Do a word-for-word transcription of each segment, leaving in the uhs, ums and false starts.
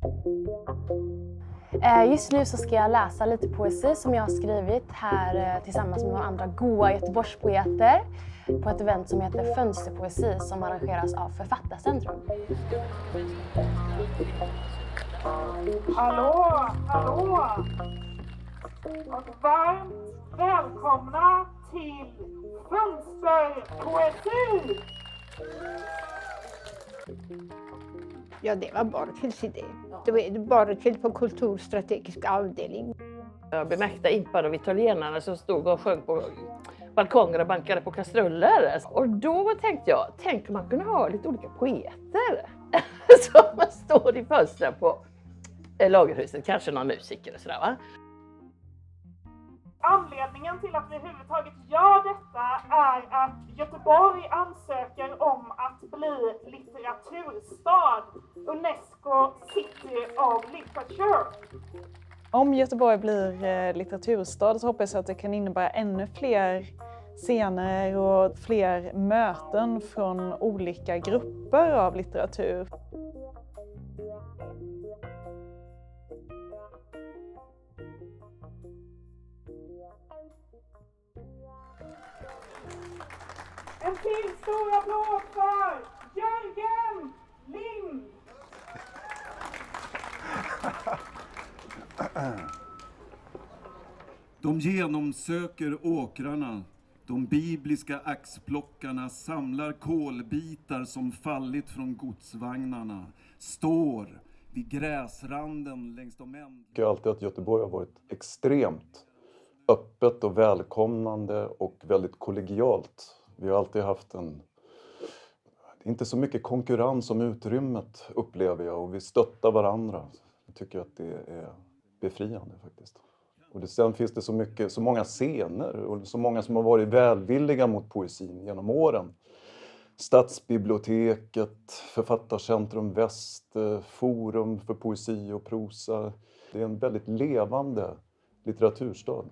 Just nu så ska jag läsa lite poesi som jag har skrivit här tillsammans med några andra goa Göteborgspoeter på ett event som heter Fönsterpoesi som arrangeras av Författarcentrum. Hallå, hallå! Och varmt välkomna till Fönsterpoesi! Ja, det var Barkels idé. Det var Barkel på kulturstrategisk avdelning. Jag blev mäkta impad av italienarna som stod och sjöng på balkonger och bankade på kastruller. Och då tänkte jag, tänk om man kunde ha lite olika poeter som står i fönstren på Lagerhuset, kanske någon musiker och sådär, va? Anledningen till att vi överhuvudtaget gör detta är att Göteborg ansöker om att bli litteraturstad, UNESCO City of Literature. Om Göteborg blir eh, litteraturstad så hoppas jag att det kan innebära ännu fler scener och fler möten från olika grupper av litteratur. En till stor applåd för Jörgen Lind! De genomsöker åkrarna. De bibliska axplockarna samlar kolbitar som fallit från godsvagnarna. Står vid gräsranden längs de änd... Jag tycker alltid att Göteborg har varit extremt öppet och välkomnande och väldigt kollegialt. Vi har alltid haft en... inte så mycket konkurrens om utrymmet, upplever jag. Och vi stöttar varandra. Jag tycker att det är befriande faktiskt. Och det, sen finns det så, mycket, så många scener och så många som har varit välvilliga mot poesin genom åren. Stadsbiblioteket, Författarcentrum Väst, Forum för poesi och prosa. Det är en väldigt levande litteraturstad.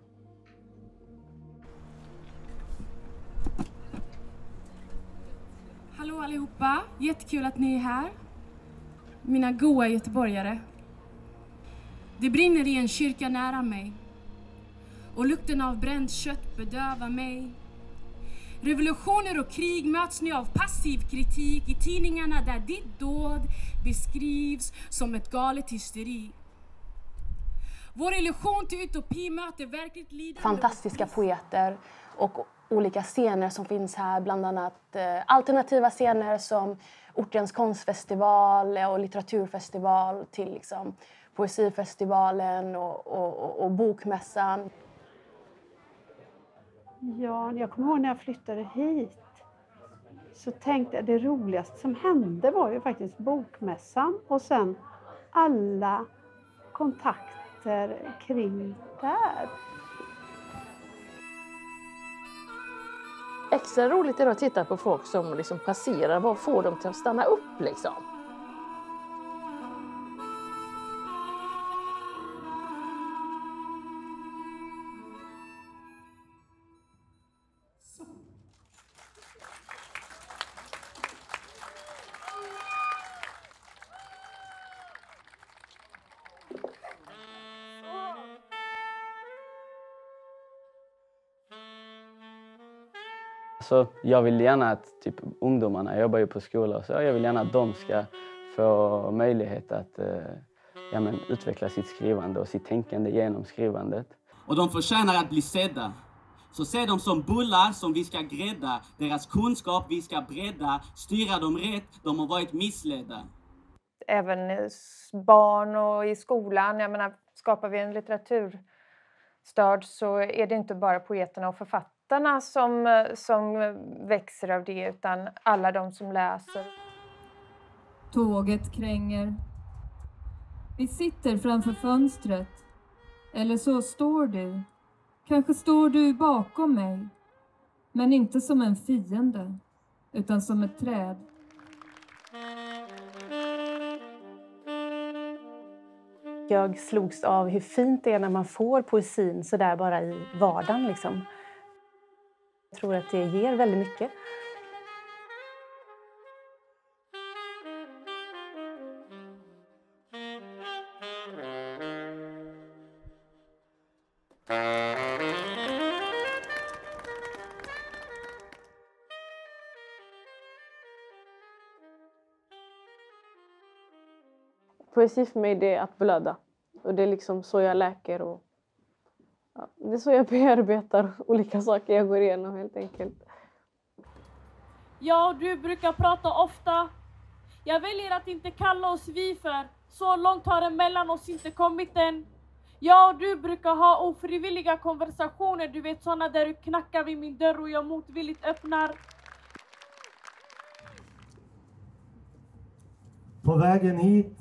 Hallå allihopa, jättekul att ni är här. Mina goa göteborgare. Det brinner i en kyrka nära mig. Och lukten av bränt kött bedövar mig. Revolutioner och krig möts nu av passiv kritik i tidningarna där ditt dåd beskrivs som ett galet hysteri. Vår illusion till utopi möter verkligt lidande. Fantastiska poeter och olika scener som finns här, bland annat eh, alternativa scener som Ortens konstfestival och litteraturfestival till liksom, poesifestivalen och, och, och, och bokmässan. Ja, jag kommer ihåg när jag flyttade hit så tänkte jag det roligaste som hände var ju faktiskt bokmässan och sen alla kontakter kring där. Extra roligt är det att titta på folk som liksom passerar. Vad får dem till att stanna upp liksom? Så jag vill gärna att typ, ungdomarna, jag jobbar ju på skola, så jag vill gärna att de ska få möjlighet att eh, ja, men, utveckla sitt skrivande och sitt tänkande genom skrivandet. Och de förtjänar att bli sedda. Så se dem som bullar som vi ska grädda, deras kunskap vi ska bredda, styra dem rätt, de har varit missledda. Även barn och i skolan, jag menar, skapar vi en litteraturstad så är det inte bara poeterna och författarna som, som växer av det, utan alla de som läser. Tåget kränger. Vi sitter framför fönstret. Eller så står du. Kanske står du bakom mig. Men inte som en fiende, utan som ett träd. Jag slogs av hur fint det är när man får poesin så där bara i vardagen liksom. Jag tror att det ger väldigt mycket. Poesi för mig, det är att blöda. Och det är liksom så jag läker och ja, det är så jag bearbetar olika saker jag går igenom helt enkelt. Jag och du brukar prata ofta. Jag väljer att inte kalla oss vi för så långt har det mellan oss inte kommit än. Jag och du brukar ha ofrivilliga konversationer, du vet såna där du knackar vid min dörr och jag motvilligt öppnar. På vägen hit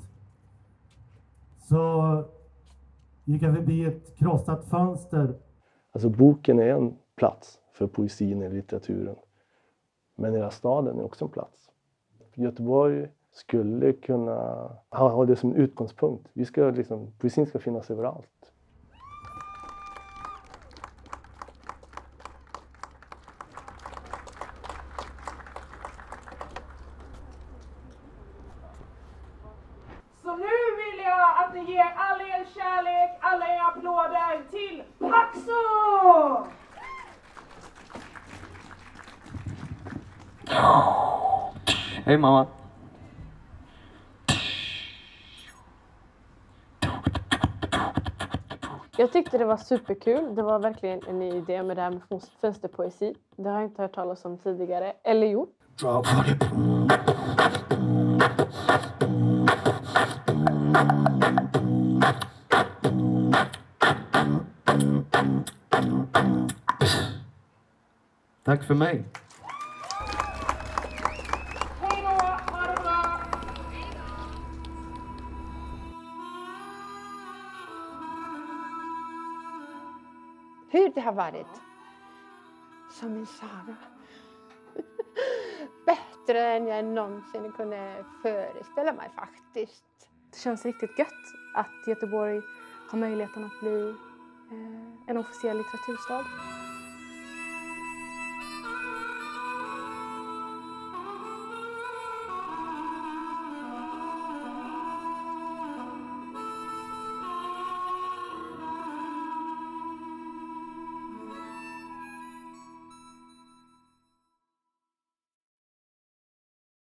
så gick jag förbi ett krossat fönster. Alltså boken är en plats för poesin i litteraturen. Men hela staden är också en plats. Göteborg skulle kunna ha, ha det som utgångspunkt. Vi ska liksom, poesin ska finnas överallt. Så nu vill jag att ni ger all er kärlek, alla er applåder till Paxo! Hej mamma! Jag tyckte det var superkul. Det var verkligen en ny idé med det här med fönsterpoesi. Det har jag inte hört talas om tidigare, eller gjort. Tack för mig! Hej då, ha det bra! Hur det har varit som en saga. Bättre än jag någonsin kunde föreställa mig faktiskt. Det känns riktigt gött att Göteborg har möjligheten att bli eh, en officiell litteraturstad.